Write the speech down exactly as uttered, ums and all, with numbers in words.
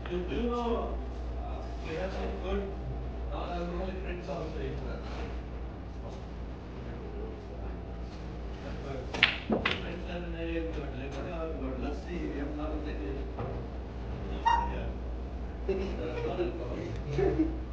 You, you know, uh, we have some good non-alcoholic drinks also. You know. But friends are in a good, like, uh, good lassi, we have a lot of things. Yeah. Uh, non-alcoholic.